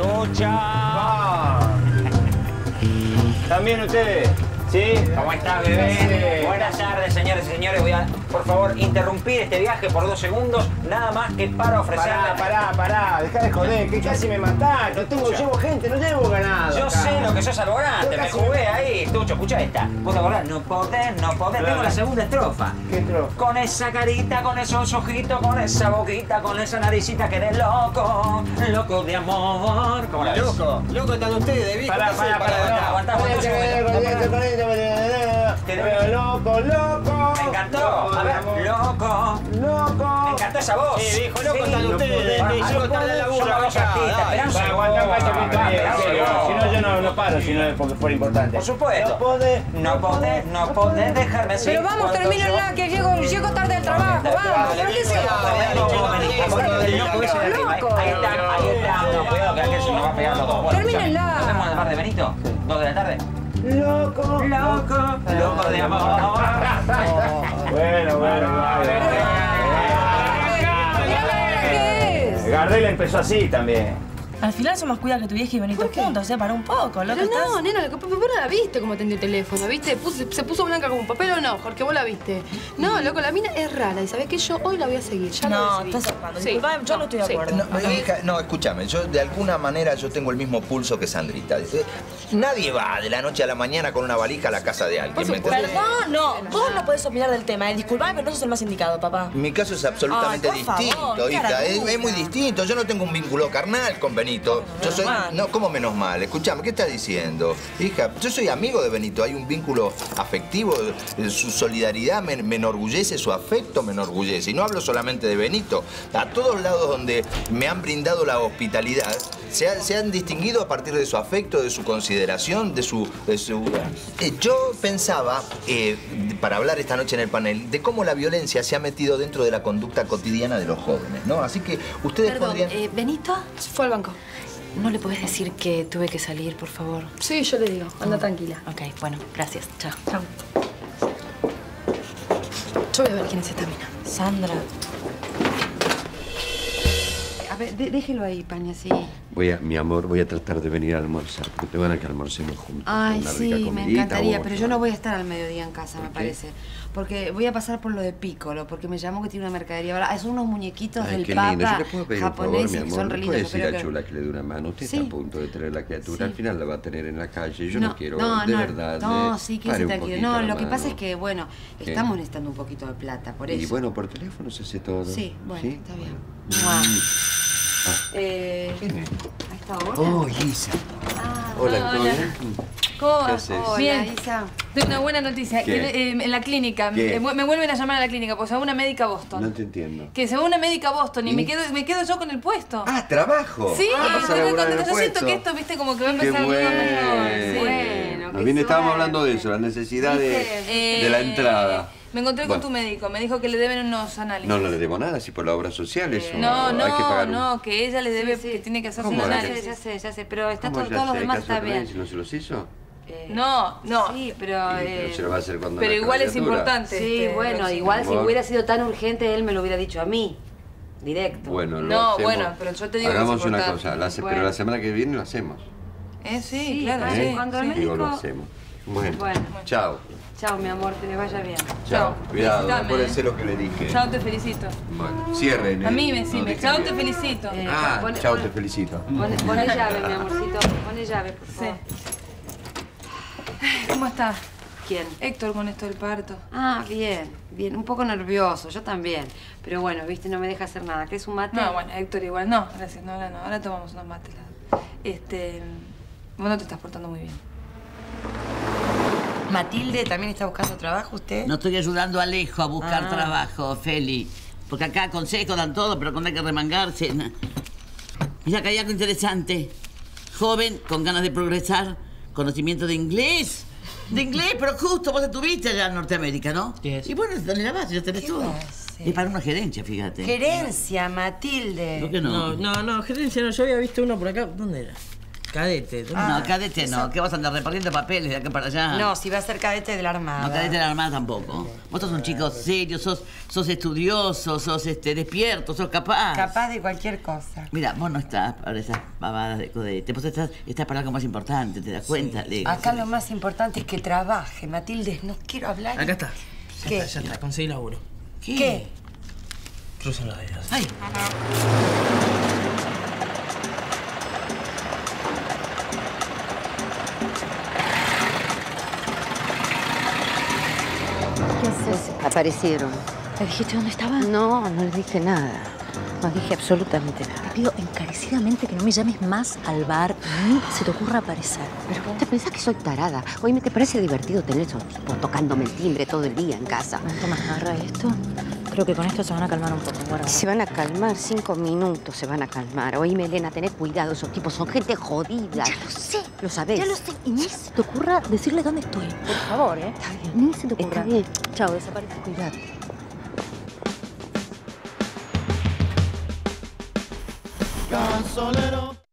¡Tucha! ¿También ustedes? ¿Sí? ¿Cómo está, bebé? Sí. Buenas tardes, señores y señores. Voy a, por favor, interrumpir este viaje por 2 segundos, nada más que para ofrecerle... Pará. Dejá de joder, que casi me matás. Llevo gente, no llevo ganado. Yo acá. sé lo que sos alborante, me jugué ahí. Tucho, escucha esta. ¿Vos te acordás? No podés. Claro. Tengo la segunda estrofa. ¿Qué estrofa? Con esa carita, con esos ojitos, con esa boquita, con esa naricita que eres loco de amor. ¿Cómo la ves? Loco están ustedes, viejo. Pará. Aguantá. Loco. Me encantó. A ver, loco. Me encantó esa voz. Sí, viejo, loco están ustedes. Yo están en el laburo Somos acá. artistas. Esperá un segundo. Si no, yo no paro, si no es porque fuera importante. Por supuesto. No podés dejarme así. Pero vamos, termínenla, que llego tarde del trabajo. Vamos, ¿por qué se Ahí está. No, cuidado que aquel se nos va a pegar los dos. Bueno, Termínenla. ¿nos vemos en el bar de Benito? 2 de la tarde. Loco de amor. Bueno. ¿Qué es? Gardel empezó así también. Al final son más cuidados que tu vieja y Benito juntos, o sea, para un poco, loco. Pero no, nena, vos no la viste cómo atendió el teléfono, ¿viste? Se puso blanca como un papel o no, Jorge, vos la viste. No, loco, la mina es rara y ¿sabés qué? Yo hoy la voy a seguir, ya No, lo decidí. estás hablando. Sí. Disculpame, yo no estoy de acuerdo. No, escúchame, yo de alguna manera yo tengo el mismo pulso que Sandrita. Nadie va de la noche a la mañana con una valija a la casa de alguien, ¿me entendés? Perdón, no. Vos no podés opinar del tema. Disculpame, pero no sos el más indicado, papá. Mi caso es absolutamente Ay, por distinto, favor, hija. cara, Es muy distinto. Yo no tengo un vínculo carnal con Benito. Yo soy... No, ¿cómo menos mal? Escuchame, ¿qué estás diciendo? Hija, yo soy amigo de Benito. Hay un vínculo afectivo. Su solidaridad me enorgullece, su afecto me enorgullece. Y no hablo solamente de Benito. A todos lados donde me han brindado la hospitalidad, se han distinguido a partir de su afecto, de su consideración, de su... Yo pensaba, para hablar esta noche en el panel, de cómo la violencia se ha metido dentro de la conducta cotidiana de los jóvenes, ¿no? Así que ustedes Perdón, podrían... ¿Benito? Fue al banco. ¿No le puedes decir que tuve que salir, por favor? Sí, yo le digo. Anda tranquila. Ok, bueno, gracias. Chao. Chao. Yo voy a ver quién es esta mina. Sandra. A ver, déjelo ahí, Paña, sí. Mi amor, voy a tratar de venir a almorzar. Porque te van a que almorcemos juntos. Ay, Una sí, rica me comidita, encantaría, vos. pero yo no voy a estar al mediodía en casa, me ¿Por qué? parece. Porque voy a pasar por lo de Piccolo, porque me llamó que tiene una mercadería. ¿Verdad? Son unos muñequitos Ay, del qué Papa lindo. Yo le puedo pedir un favor, japoneses mi que amor. son re ¿Le lindos. puede Yo decir creo a que... Chula que le dé una mano? Usted Sí. está a punto de traer la criatura. Sí. Al final la va a tener en la calle. Yo no quiero, no, de verdad. No, sí, quédese pare un tranquilo. poquito No, la lo que pasa mano. es que, bueno, ¿Qué? estamos necesitando un poquito de plata, por eso. Y bueno, por teléfono se hace todo. Sí, bueno, ¿Sí? está bien. ¿Quién es? ¿A esta hora? Oh, Isa. Ah, Hola, ¿todo bien? ¿Cómo ¿Qué va? haces? hola, Bien. Isa. Tengo una buena noticia. ¿Qué? Que, en la clínica. ¿Qué? Me vuelven a llamar a la clínica porque se va una médica a Boston. No te entiendo. Que se va una médica a Boston y ¿Y? me quedo yo con el puesto. Ah, trabajo. Sí, Ah, vas a estoy laburar muy en contenta. el Yo siento puesto. que esto, viste, como que va a Qué empezar bueno. Sí. Bueno, qué Bien, estábamos suerte. hablando de eso, la necesidad de la Eh, entrada. Me encontré Bueno. con tu médico. Me dijo que le deben unos análisis. No le debo nada, si por la obra social eso. No, hay que pagar no, que ella le debe, Sí. que tiene que hacerse ¿Cómo un la análisis. Ya sé, pero está ¿Cómo todo, ya todo lo sé? demás ¿Caso está bien. si no se los hizo? No. Sí, pero... Pero se lo va a hacer cuando Pero nazca igual la es criatura. importante. Sí, bueno, Roxy. igual si Vos- hubiera sido tan urgente, él me lo hubiera dicho a mí. Directo. Bueno, lo No, hacemos. bueno, pero yo te digo que es Hagamos una importante. cosa, Bueno. pero la semana que viene lo hacemos. Sí, Sí, claro, bueno, sí. cuando el sí. Digo, lo médico- hacemos. Bueno, Bueno. chao. Chao, mi amor, que le vaya bien. Chao. Cuidado, Felicitame, acuérdense lo que le dije. Chao, te felicito. Bueno, cierren. A mí me No decime, dejen chao, bien. te felicito. Ah, Pone- chao, pone- te felicito. Pone llave, mi amorcito. Pone llave, por Sí. favor. ¿Cómo estás? ¿Quién? Héctor con esto del parto. Ah, bien, bien. Un poco nervioso, yo también. Pero bueno, viste, no me deja hacer nada. ¿Querés un mate? No, bueno, Héctor igual. No, gracias, no, ahora no. Ahora tomamos unos mates. Vos no te estás portando muy bien. Matilde, ¿también está buscando trabajo usted? No estoy ayudando a Alejo a buscar Ah. trabajo, Feli. Porque acá consejos dan todo, pero cuando hay que remangarse... Mira, acá hay algo interesante. Joven, con ganas de progresar, conocimiento de inglés. De inglés, pero justo vos estuviste allá en Norteamérica, ¿no? Yes. Y bueno, dale la base, ya tenés todo. base? Es para una gerencia, fíjate. Gerencia, Matilde. ¿Por qué no? No, gerencia no. Yo había visto uno por acá. ¿Dónde era? Cadete. No, cadete no. ¿Qué vas a andar repartiendo papeles de acá para allá? No, si va a ser cadete de la Armada. No, cadete de la Armada tampoco. Vos sos un chico serio, sos estudioso, sos despierto, sos capaz. Capaz de cualquier cosa. Mira, vos no estás para esas pavadas de codete. Vos estás para algo más importante, ¿te das cuenta? Sí. Acá lo más importante es que trabaje, Matilde. No quiero hablar. Acá está. ¿Qué? Ya está, conseguí laburo. ¿Qué? Crucen los dedos. ¡Ay! ¿Qué haces? Aparecieron. ¿Le dijiste dónde estaba? No, no les dije nada. No dije absolutamente nada. Te pido encarecidamente que no me llames más al bar ni se te ocurra aparecer. Pero vos te pensás que soy tarada. Oye, ¿te parece divertido tener esos tipos tocándome el timbre todo el día en casa? Tomás, agarra esto. Creo que con esto se van a calmar un poco. Guarda. Se van a calmar, 5 minutos se van a calmar. Oíme, Elena, tened cuidado. Esos tipos son gente jodida. Ya lo sé. ¿Lo sabés? Ya lo sé. Y ni se te ocurra decirles dónde estoy. Por favor, ¿eh? Está bien. Ni se te ocurra. Está bien. Chao, desaparece. Cuidado. Gasolero.